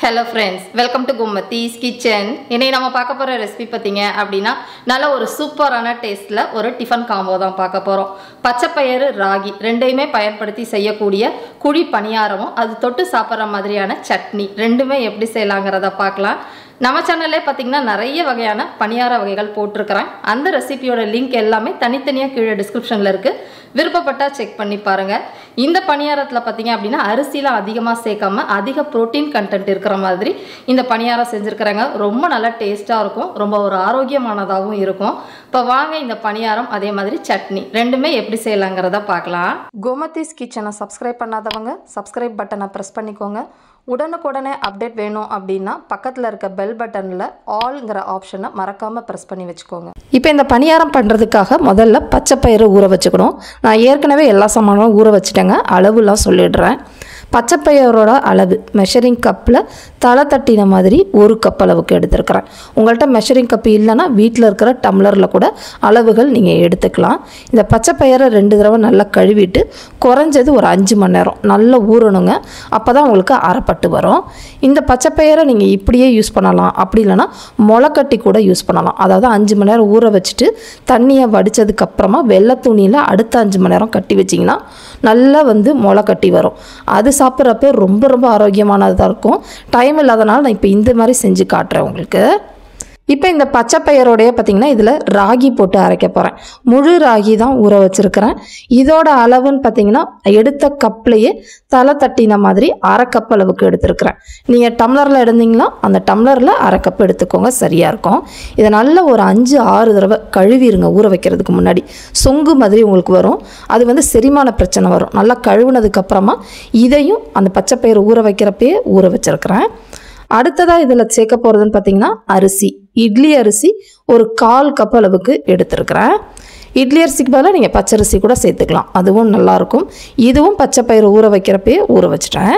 Hello friends, welcome to Gomati's Kitchen. இன்னைக்கு நம்ம பார்க்க போற ரெசிபி பாத்தீங்க அப்படினா நல்ல ஒரு சூப்பரான டேஸ்ட்ல ஒரு டிஃபன் காம்போ தான் பார்க்க போறோம். பச்சைப்பயிறு ராகி ரெண்டையுமே பயன்படுத்தி செய்யக்கூடிய குழி பணியாரமும் அது தொட்டு சாப்பிடுற மாதிரியான சட்னி ரெண்டுமே எப்படி செய்யலாம்ங்கறத பார்க்கலாம். நம்ம சேனல்ல பாத்தீங்கன்னா நிறைய வகையான பணியார வகைகள் போட்டுருக்கேன். அந்த ரெசிபியோட லிங்க் எல்லாமே தனித்தனியா கீழே டிஸ்கிரிப்ஷன்ல இருக்கு. விருப்பப்பட்டா செக் பண்ணி பாருங்க. இந்த பணியாரத்துல பாத்தீங்க அப்படினா அரிசில அதிகமா சேர்க்காம அதிக புரோட்டீன் கண்டென்ட் இருக்கிற மாதிரி இந்த பணியாரம் செஞ்சிருக்கறாங்க. ரொம்ப நல்ல டேஸ்டா இருக்கும். ரொம்ப ஒரு ஆரோக்கியமானதாகவும் இருக்கும். இப்போ வாங்க இந்த பணியாரம் அதே மாதிரி சட்னி ரெண்டுமே எப்படி செய்யலாம்ங்கறத பார்க்கலாம். கோமதிஸ் கிச்சனை சப்ஸ்கிரைப் பண்ணாதவங்க சப்ஸ்கிரைப் பட்டனை பிரஸ் பண்ணிக்கோங்க. உடனுக்குடனே அப்டேட் வேணும் அப்படின்னா பக்கத்தில் இருக்க பெல் பட்டனில் ஆல்ங்கிற ஆப்ஷனை மறக்காமல் ப்ரெஸ் பண்ணி வச்சுக்கோங்க. இப்போ இந்த பணியாரம் பண்ணுறதுக்காக முதல்ல பச்சைப்பயிறு ஊற வச்சுக்கணும். நான் ஏற்கனவே எல்லா சாமானும் ஊற வச்சுட்டேங்க. அளவுலாம் சொல்லிடுறேன். பச்சைப்பயிரோட அளவு மெஷரிங் கப்பில் தலை தட்டின மாதிரி 1 கப் அளவுக்கு எடுத்துருக்கிறேன். உங்கள்கிட்ட மெஷரிங் கப்பு இல்லைன்னா வீட்டில் இருக்கிற டம்ளரில் கூட அளவுகள் நீங்கள் எடுத்துக்கலாம். இந்த பச்சைப்பயிரை 2 தடவை நல்லா கழுவிட்டு குறைஞ்சது ஒரு 5 மணி நேரம் நல்லா ஊறணுங்க. அப்போ தான் உங்களுக்கு அரைப்பட்டு வரும். இந்த பச்சைப்பயிரை நீங்கள் இப்படியே யூஸ் பண்ணலாம். அப்படி இல்லைன்னா முளைக்கட்டி கூட யூஸ் பண்ணலாம். அதாவது 5 மணி நேரம் ஊற வச்சுட்டு தண்ணியை வடித்ததுக்கப்புறமா வெள்ளை துணியில் அடுத்த 5 மணி நேரம் கட்டி வச்சிங்கன்னா நல்லா முளைக்கட்டி வரும். அது சாப்பிட்றப்ப ரொம்ப ரொம்ப ஆரோக்கியமானதாக இருக்கும். டைம் இல்லாதனால நான் இப்போ இந்த மாதிரி செஞ்சு காட்டுறேன் உங்களுக்கு. இப்போ இந்த பச்சைப்பயிரோடைய பார்த்திங்கன்னா இதில் ராகி போட்டு அரைக்க போகிறேன். முழு ராகி தான் ஊற வச்சுருக்கிறேன். இதோட அளவுன்னு பார்த்திங்கன்னா எடுத்த கப்லேயே தலை தட்டின மாதிரி 1/2 கப் அளவுக்கு எடுத்துருக்கிறேன். நீங்கள் டம்ளரில் எடுந்தீங்களா அந்த டம்ளரில் 1/2 கப் எடுத்துக்கோங்க, சரியாக இருக்கும். இதை நல்லா ஒரு 5-6 தடவை கழுவிடுங்க. ஊற வைக்கிறதுக்கு முன்னாடி சொங்கு மாதிரி உங்களுக்கு வரும். அது செரிமான பிரச்சனை வரும். நல்லா கழுவுனதுக்கப்புறமா இதையும் அந்த பச்சைப்பயிறு ஊற வைக்கிறப்பயே ஊற வச்சுருக்கிறேன். அடுத்ததாக இதில் சேர்க்க போகிறதுன்னு பார்த்தீங்கன்னா அரிசி, இட்லி அரிசி ஒரு 1/4 கப் அளவுக்கு எடுத்துருக்கிறேன். இட்லி அரிசிக்கு பதிலாக நீங்கள் பச்சரிசி கூட சேர்த்துக்கலாம், அதுவும் நல்லாயிருக்கும். இதுவும் பச்சைப்பயிறு ஊற வைக்கிறப்பே ஊற வச்சுட்டேன்.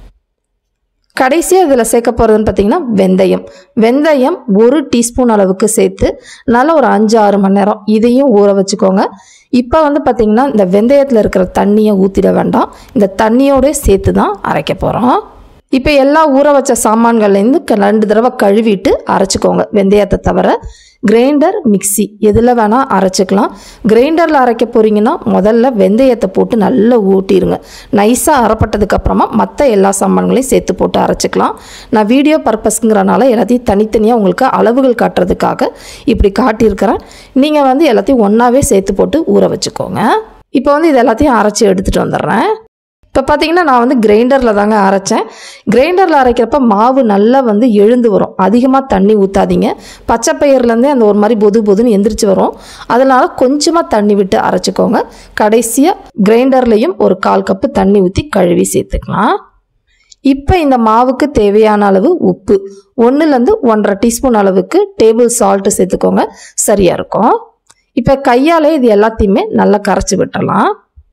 கடைசியாக இதில் சேர்க்க போகிறதுன்னு பார்த்தீங்கன்னா வெந்தயம் 1 டீஸ்பூன் அளவுக்கு சேர்த்து நல்லா ஒரு 5-6 மணி நேரம் இதையும் ஊற வச்சுக்கோங்க. இப்போ பார்த்தீங்கன்னா இந்த வெந்தயத்தில் இருக்கிற தண்ணியை ஊற்றிட வேண்டாம். இந்த தண்ணியோட சேர்த்து தான் அரைக்க போகிறோம். இப்போ எல்லா ஊற வச்ச சாமான்கள்லேருந்து 2 தடவை கழுவிட்டு அரைச்சிக்கோங்க. வெந்தயத்தை தவிர கிரைண்டர், மிக்சி எதில் வேணால் அரைச்சிக்கலாம். கிரைண்டரில் அரைக்க போகிறீங்கன்னா முதல்ல வெந்தயத்தை போட்டு நல்லா ஊட்டிடுங்க. நைஸாக அரைப்பட்டதுக்கப்புறமா மற்ற எல்லா சாமான்களையும் சேர்த்து போட்டு அரைச்சிக்கலாம். நான் வீடியோ பர்பஸ்ங்கிறனால எல்லாத்தையும் தனித்தனியாக உங்களுக்கு அளவுகள் காட்டுறதுக்காக இப்படி காட்டியிருக்கிறேன். நீங்கள் எல்லாத்தையும் ஒன்றாவே சேர்த்து போட்டு ஊற வச்சுக்கோங்க. இப்போ இது எல்லாத்தையும் அரைச்சி எடுத்துகிட்டு வந்துடுறேன். இப்போ பார்த்தீங்கன்னா நான் கிரைண்டரில் தாங்க அரைச்சேன். கிரைண்டரில் அரைக்கிறப்ப மாவு நல்லா எழுந்து வரும். அதிகமாக தண்ணி ஊற்றாதீங்க. பச்சைப்பயிர்லேருந்தே அந்த ஒரு மாதிரி பொதுன்னு எந்திரிச்சு வரும். அதனால் கொஞ்சமாக தண்ணி விட்டு அரைச்சிக்கோங்க. கடைசியாக கிரைண்டர்லேயும் ஒரு 1/4 கப்பு தண்ணி ஊற்றி கழுவி சேர்த்துக்கலாம். இப்போ இந்த மாவுக்கு தேவையான அளவு உப்பு 1லேருந்து 1.5 டீஸ்பூன் அளவுக்கு டேபிள் சால்ட்டு சேர்த்துக்கோங்க, சரியாக இருக்கும். இப்போ கையால் இது எல்லாத்தையுமே நல்லா கரைச்சி விட்டுறலாம்.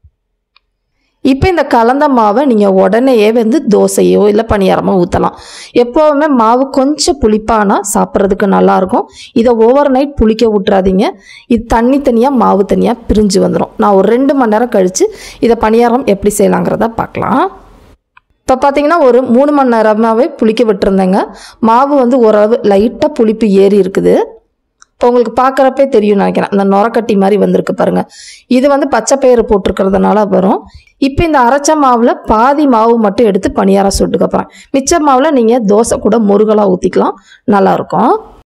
இப்போ இந்த கலந்த மாவை நீங்கள் உடனேயே தோசையோ இல்லை பணியாரமோ ஊற்றலாம். எப்போவுமே மாவு கொஞ்சம் புளிப்பானா சாப்பிட்றதுக்கு நல்லாயிருக்கும். இதை ஓவர் நைட் புளிக்க விட்டுறாதீங்க. இது தனியாக மாவு தனியாக பிரிஞ்சு வந்துடும். நான் ஒரு 2 மணி நேரம் கழித்து இதை பணியாரம் எப்படி செய்யலாங்கிறத பார்க்கலாம். இப்போ பார்த்தீங்கன்னா ஒரு 3 மணி நேரமாகவே புளிக்க விட்டுருந்தேங்க. மாவு ஓரளவு லைட்டாக புளிப்பு ஏறி இருக்குது. இப்போ உங்களுக்கு பார்க்குறப்பே தெரியும் நினைக்கிறேன். அந்த நுரக்கட்டி மாதிரி வந்திருக்கு பாருங்கள். இது பச்சைப்பயிறு போட்டிருக்கிறதுனால வரும். இப்போ இந்த அரைச்ச மாவில் பாதி மாவு மட்டும் எடுத்து பணியாரம் சுட்டுக்க போகிறேன். மிச்ச மாவில் நீங்கள் தோசை கூட முருகலாக ஊற்றிக்கலாம், நல்லாயிருக்கும்.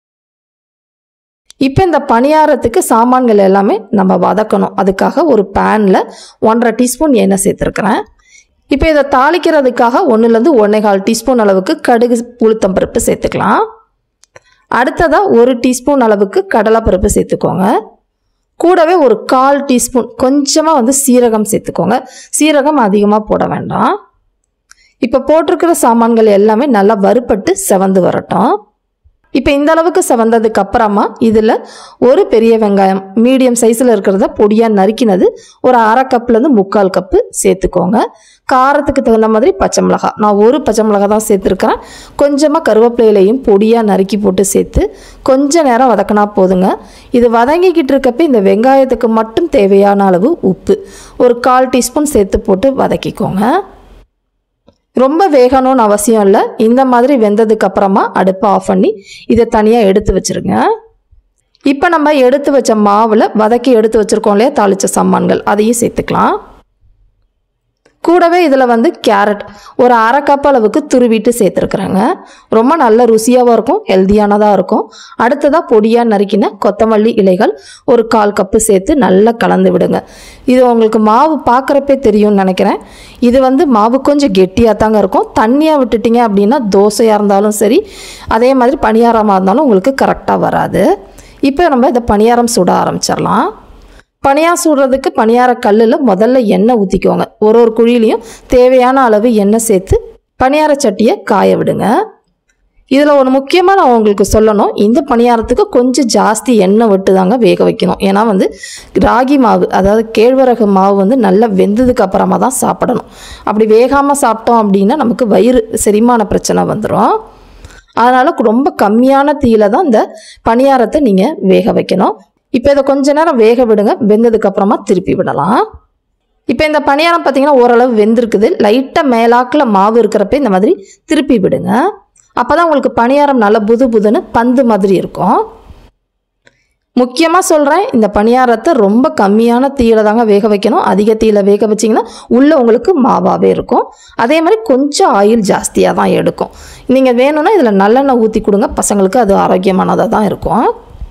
இப்போ இந்த பணியாரத்துக்கு சாமான்கள் எல்லாமே நம்ம வதக்கணும். அதுக்காக ஒரு பேனில் 1.5 டீஸ்பூன் எண்ணெய் சேர்த்துருக்குறேன். இப்போ இதை தாளிக்கிறதுக்காக 1லேருந்து 1.25 டீஸ்பூன் அளவுக்கு கடுகு உளுத்தம்பருப்பு சேர்த்துக்கலாம். அடுத்ததாக 1 டீஸ்பூன் அளவுக்கு கடலைப்பருப்பு சேர்த்துக்கோங்க. கூடவே ஒரு 1/4 டீஸ்பூன் கொஞ்சமாக சீரகம் சேர்த்துக்கோங்க. சீரகம் அதிகமாக போட வேண்டாம். இப்போ போட்டிருக்கிற சாமான்கள் எல்லாமே நல்லா வறுபட்டு செவந்து வரட்டும். இப்போ இந்த அளவுக்கு செவந்ததுக்கு அப்புறமா இதில் ஒரு பெரிய வெங்காயம் மீடியம் சைஸில் இருக்கிறத பொடியாக நறுக்கினது ஒரு 1/2 கப்லேருந்து 3/4 கப்பு சேர்த்துக்கோங்க. காரத்துக்கு தகுந்த மாதிரி பச்சை மிளகாய் நான் 1 பச்சை மிளகாய் தான் சேர்த்துருக்கிறேன். கொஞ்சமாக கருவேப்பிலையிலையும் பொடியாக நறுக்கி போட்டு சேர்த்து கொஞ்ச நேரம் வதக்கினா போதுங்க. இது வதங்கிக்கிட்டு இருக்கப்போ இந்த வெங்காயத்துக்கு மட்டும் தேவையான அளவு உப்பு ஒரு 1/4 டீஸ்பூன் சேர்த்து போட்டு வதக்கிக்கோங்க. ரொம்ப வேகணும்னு அவசியம் இல்லை. இந்த மாதிரி வெந்ததுக்கு அப்புறமா அடுப்பை ஆஃப் பண்ணி இதை தனியாக எடுத்து வச்சுருங்க. இப்போ நம்ம எடுத்து வச்ச மாவில் வதக்கி எடுத்து வச்சுருக்கோம் இல்லையா தாளித்த சாமான்கள், அதையும் சேர்த்துக்கலாம். கூடவே இதில் வந்து கேரட் ஒரு 1/2 கப் அளவுக்கு துருவிட்டு சேர்த்துருக்குறாங்க. ரொம்ப நல்ல ருசியாகவும் இருக்கும், ஹெல்த்தியானதாக இருக்கும். அடுத்ததாக பொடியாக நறுக்கின கொத்தமல்லி இலைகள் ஒரு 1/4 கப்பு சேர்த்து நல்லா கலந்து விடுங்க. இது உங்களுக்கு மாவு பார்க்குறப்பே தெரியும்னு நினைக்கிறேன். இது வந்து மாவு கொஞ்சம் கெட்டியாக தாங்க இருக்கும். தண்ணியாக விட்டுட்டிங்க அப்படின்னா தோசையாக இருந்தாலும் சரி, அதே மாதிரி பணியாரமாக இருந்தாலும் உங்களுக்கு கரெக்டாக வராது. இப்போ நம்ம இதை பணியாரம் சுட ஆரம்பிச்சிடலாம். பணியாரம் சுடுறதுக்கு பணியார கல்லில் முதல்ல எண்ணெய் ஊற்றிக்கோங்க. ஒரு குழியிலையும் தேவையான அளவு எண்ணெய் சேர்த்து பணியார சட்டியை காய விடுங்க. இதில் ஒரு முக்கியமாக நான் உங்களுக்கு சொல்லணும், இந்த பணியாரத்துக்கு கொஞ்சம் ஜாஸ்தி எண்ணெய் விட்டு தாங்க வேக வைக்கணும். ஏன்னா வந்து ராகி மாவு, அதாவது கேழ்வரகு மாவு வந்து நல்லா வெந்ததுக்கு அப்புறமா தான் சாப்பிடணும். அப்படி வேகாமல் சாப்பிட்டோம் அப்படின்னா நமக்கு வயிறு செரிமான பிரச்சனை வந்துடும். அதனால் ரொம்ப கம்மியான தீயில தான் இந்த பணியாரத்தை நீங்கள் வேக வைக்கணும். இப்போ இதை கொஞ்ச நேரம் வேக விடுங்க. வெந்ததுக்கு அப்புறமா திருப்பி விடலாம். இப்போ இந்த பணியாரம் பார்த்தீங்கன்னா ஓரளவு வெந்திருக்குது. லைட்டாக மேலாக்கில் மாவு இருக்கிறப்ப இந்த மாதிரி திருப்பி விடுங்க. அப்போ தான் உங்களுக்கு பணியாரம் நல்லா புது புதுன்னு பந்து மாதிரி இருக்கும். முக்கியமாக சொல்கிறேன், இந்த பணியாரத்தை ரொம்ப கம்மியான தீயில தாங்க வேக வைக்கணும். அதிக தீயில வேக வச்சிங்கன்னா உள்ளே உங்களுக்கு மாவாகவே இருக்கும். அதே மாதிரி கொஞ்சம் ஆயில் ஜாஸ்தியாக தான் எடுக்கும். நீங்கள் வேணும்னா இதில் நல்லெண்ணெய் ஊற்றி கொடுங்க, பசங்களுக்கு அது ஆரோக்கியமானதாக தான் இருக்கும்.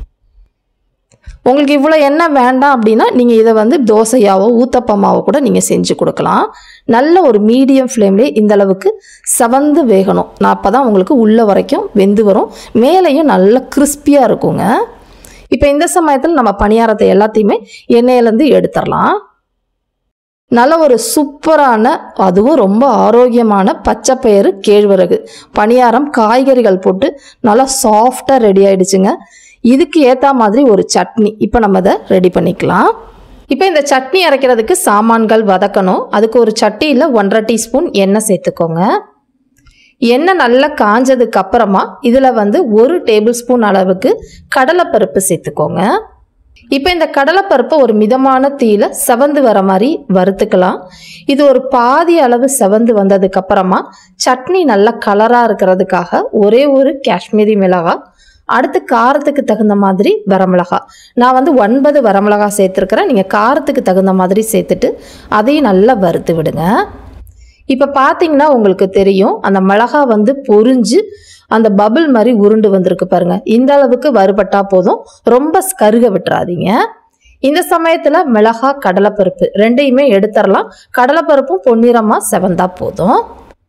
உங்களுக்கு இவ்வளோ எண்ணெய் வேண்டாம் அப்படின்னா நீங்கள் இதை வந்து தோசையாவோ ஊத்தப்பமாவோ கூட நீங்கள் செஞ்சு கொடுக்கலாம். நல்ல ஒரு மீடியம் ஃப்ளேம்லேயே இந்த அளவுக்கு செவந்து வேகணும். நான் அப்போ தான் உங்களுக்கு உள்ள வரைக்கும் வெந்து வரும், மேலேயும் நல்ல கிறிஸ்பியாக இருக்குங்க. இப்போ இந்த சமயத்தில் நம்ம பணியாரத்தை எல்லாத்தையுமே எண்ணெயிலேருந்து எடுத்துடலாம். நல்ல ஒரு சூப்பரான, அதுவும் ரொம்ப ஆரோக்கியமான பச்சைப்பயிறு கேழ்வரகு பணியாரம் காய்கறிகள் போட்டு நல்லா சாஃப்டாக ரெடி ஆயிடுச்சுங்க. இதுக்கு ஏற்ற மாதிரி ஒரு சட்னி இப்போ நம்ம அதை ரெடி பண்ணிக்கலாம். இப்போ இந்த சட்னி அரைக்கிறதுக்கு சாமான்கள் வதக்கணும். அதுக்கு ஒரு சட்டியில் 1.5 டீஸ்பூன் எண்ணெய் சேர்த்துக்கோங்க. எண்ணெய் நல்லா காஞ்சதுக்கு அப்புறமா இதில் வந்து 1 டேபிள் ஸ்பூன் அளவுக்கு கடலைப்பருப்பு சேர்த்துக்கோங்க. இப்போ இந்த கடலைப்பருப்பை ஒரு மிதமான தீயில செவந்து வர மாதிரி வறுத்துக்கலாம். இது ஒரு பாதி அளவு செவந்து வந்ததுக்கு அப்புறமா சட்னி நல்லா கலராக இருக்கிறதுக்காக ஒரே ஒரு காஷ்மீரி மிளகாய், அடுத்து காரத்துக்கு தகுந்த மாதிரி வரமிளகாய், நான் வந்து 9 வரமிளகாய் சேர்த்துருக்கிறேன். நீங்கள் காரத்துக்கு தகுந்த மாதிரி சேர்த்துட்டு அதையும் நல்லா வறுத்து விடுங்க. இப்போ பார்த்தீங்கன்னா உங்களுக்கு தெரியும், அந்த மிளகாய் வந்து பொரிஞ்சு அந்த பபிள் மாதிரி உருண்டு வந்திருக்கு பாருங்க. இந்த அளவுக்கு வறுபட்டா போதும், ரொம்ப கருக விட்டுறாதீங்க. இந்த சமயத்தில் மிளகாய் கடலைப்பருப்பு ரெண்டையுமே எடுத்துடலாம். கடலைப்பருப்பும் பொன்னிறமாக செவந்தா போதும்.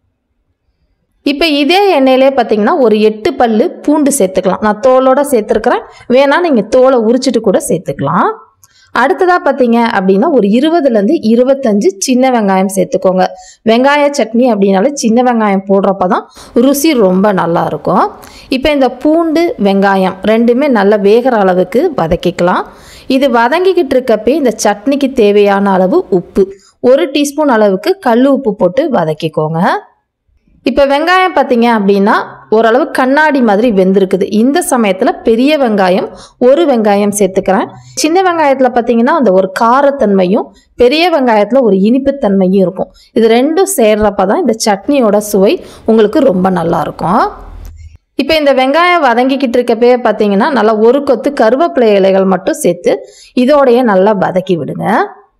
இப்போ இதே எண்ணெயிலே பார்த்தீங்கன்னா ஒரு 8 பல்லு பூண்டு சேர்த்துக்கலாம். நான் தோலோட சேர்த்துருக்கிறேன், வேணா நீங்கள் தோலை உரிச்சிட்டு கூட சேர்த்துக்கலாம். அடுத்ததாக பார்த்தீங்க அப்படின்னா ஒரு 20லேருந்து 25 சின்ன வெங்காயம் சேர்த்துக்கோங்க. வெங்காய சட்னி அப்படின்னாலே சின்ன வெங்காயம் போடுறப்ப தான் ருசி ரொம்ப நல்லா இருக்கும். இப்போ இந்த பூண்டு வெங்காயம் ரெண்டுமே நல்லா வேகிற அளவுக்கு வதக்கிக்கலாம். இது வதங்கிக்கிட்டு இருக்கப்பே இந்த சட்னிக்கு தேவையான அளவு உப்பு 1 டீஸ்பூன் அளவுக்கு கல் உப்பு போட்டு வதக்கிக்கோங்க. இப்போ வெங்காயம் பார்த்தீங்க அப்படின்னா ஓரளவு கண்ணாடி மாதிரி வெந்திருக்குது. இந்த சமயத்தில் பெரிய வெங்காயம் 1 வெங்காயம் சேர்த்துக்கிறேன். சின்ன வெங்காயத்தில் பார்த்தீங்கன்னா அந்த ஒரு காரத்தன்மையும் பெரிய வெங்காயத்தில் ஒரு இனிப்புத்தன்மையும் இருக்கும். இது ரெண்டும் சேர்றப்ப தான் இந்த சட்னியோட சுவை உங்களுக்கு ரொம்ப நல்லா இருக்கும். இப்போ இந்த வெங்காயம் வதங்கிக்கிட்டு இருக்கப்பே பார்த்தீங்கன்னா நல்லா ஒரு கொத்து கருவேப்பிலை இலைகள் மட்டும் சேர்த்து இதோடைய நல்லா வதக்கி விடுங்க.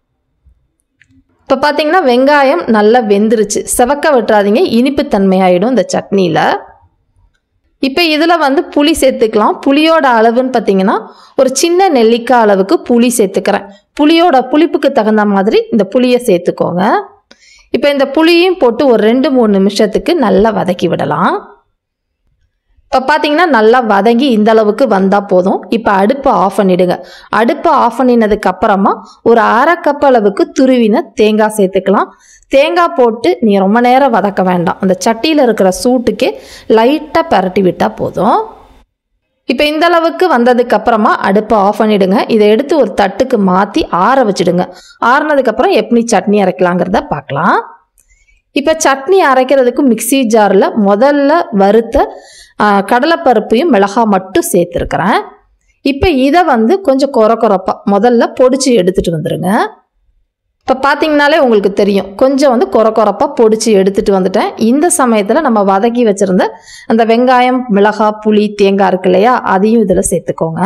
இப்போ பார்த்தீங்கன்னா வெங்காயம் நல்லா வெந்துருச்சு, செவக்க விட்டுறாதீங்க, இனிப்புத்தன்மையாயிடும் இந்த சட்னியில். இப்போ இதில் வந்து புளி சேர்த்துக்கலாம். புளியோட அளவுன்னு பார்த்தீங்கன்னா ஒரு சின்ன நெல்லிக்காய் அளவுக்கு புளி சேர்த்துக்கிறேன். புளியோட புளிப்புக்கு தகுந்த மாதிரி இந்த புளியை சேர்த்துக்கோங்க. இப்போ இந்த புளியும் போட்டு ஒரு 2-3 நிமிஷத்துக்கு நல்லா வதக்கி விடலாம். இப்போ பார்த்தீங்கன்னா நல்லா வதங்கி இந்த அளவுக்கு வந்தால் போதும். இப்போ அடுப்பை ஆஃப் பண்ணிவிடுங்க. அடுப்பை ஆஃப் பண்ணினதுக்கு அப்புறமா ஒரு 1/2 கப் அளவுக்கு துருவின தேங்காய் சேர்த்துக்கலாம். தேங்காய் போட்டு நீங்கள் ரொம்ப நேரம் வதக்க வேண்டாம், அந்த சட்டியில் இருக்கிற சூட்டுக்கே லைட்டாக பரட்டி விட்டால் போதும். இப்போ இந்த அளவுக்கு வந்ததுக்கு அப்புறமா அடுப்பை ஆஃப் பண்ணிவிடுங்க. இதை எடுத்து ஒரு தட்டுக்கு மாற்றி ஆற வச்சுடுங்க. ஆறுனதுக்கப்புறம் எப்படி சட்னி அரைக்கலாங்கிறத பார்க்கலாம். இப்போ சட்னி அரைக்கிறதுக்கு மிக்சி ஜாரில் முதல்ல வறுத்த கடலைப்பருப்பையும் மிளகாய் மட்டும் சேர்த்துருக்கிறேன். இப்போ இதை வந்து கொஞ்சம் கொரப்பாக முதல்ல பொடிச்சு எடுத்துகிட்டு வந்துடுங்க. இப்போ பார்த்தீங்கனாலே உங்களுக்கு தெரியும், கொஞ்சம் வந்து கொரப்பாக பொடிச்சு எடுத்துகிட்டு வந்துட்டேன். இந்த சமயத்தில் நம்ம வதக்கி வச்சுருந்த அந்த வெங்காயம், மிளகாய், புளி, தேங்காய் இருக்கு இல்லையா, அதையும் இதில் சேர்த்துக்கோங்க.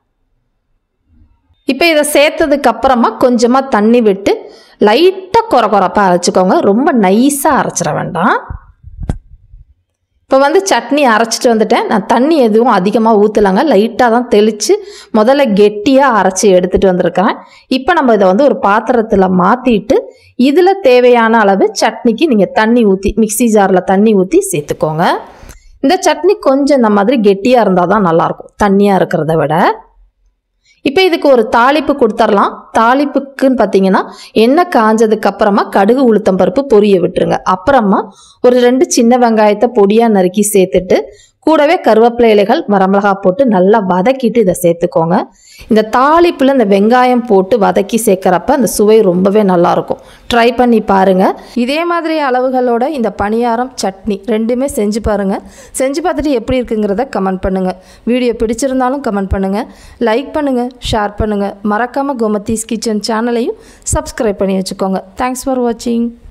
இப்போ இதை சேர்த்ததுக்கு அப்புறமா கொஞ்சமாக தண்ணி விட்டு லைட்டாக கொரப்பாக அரைச்சிக்கோங்க. ரொம்ப நைஸாக அரைச்சிட வேண்டாம். இப்போ வந்து சட்னி அரைச்சிட்டு வந்துட்டேன். நான் தண்ணி எதுவும் அதிகமாக ஊற்றலாங்க, லைட்டாக தான் தெளித்து முதல்ல கெட்டியாக அரைச்சி எடுத்துகிட்டு வந்திருக்கிறேன். இப்போ நம்ம இதை வந்து ஒரு பாத்திரத்தில் மாற்றிட்டு இதில் தேவையான அளவு சட்னிக்கு நீங்கள் தண்ணி ஊற்றி, மிக்ஸி ஜாரில் தண்ணி ஊற்றி சேர்த்துக்கோங்க. இந்த சட்னி கொஞ்சம் இந்த மாதிரி கெட்டியாக இருந்தால் தான் நல்லாயிருக்கும், தண்ணியாக இருக்கிறத விட. இப்போ இதுக்கு ஒரு தாளிப்பு கொடுத்துடலாம். தாளிப்புக்குன்னு பார்த்தீங்கன்னா எண்ணெய் காஞ்சதுக்கு அப்புறமா கடுகு, உளுத்தம் பருப்பு பொரிய விட்டுருங்க. அப்புறமா ஒரு 2 சின்ன வெங்காயத்தை பொடியாக நறுக்கி சேர்த்துட்டு கூடவே கருவேப்பிலை இலைகள், வரமிளகாய் போட்டு நல்லா வதக்கிட்டு இதை சேர்த்துக்கோங்க. இந்த தாளிப்பில் இந்த வெங்காயம் போட்டு வதக்கி சேர்க்குறப்ப அந்த சுவை ரொம்பவே நல்லாயிருக்கும். ட்ரை பண்ணி பாருங்கள். இதே மாதிரி அளவுகளோட இந்த பணியாரம், சட்னி ரெண்டுமே செஞ்சு பாருங்கள். செஞ்சு பார்த்துட்டு எப்படி இருக்குங்கிறத கமெண்ட் பண்ணுங்கள். வீடியோ பிடிச்சிருந்தாலும் கமெண்ட் பண்ணுங்கள், லைக் பண்ணுங்கள், ஷேர் பண்ணுங்கள். மறக்காமல் கோமதீஸ் கிச்சன் சேனலையும் சப்ஸ்கிரைப் பண்ணி வச்சுக்கோங்க. தேங்க்ஸ் ஃபார் வாட்சிங்.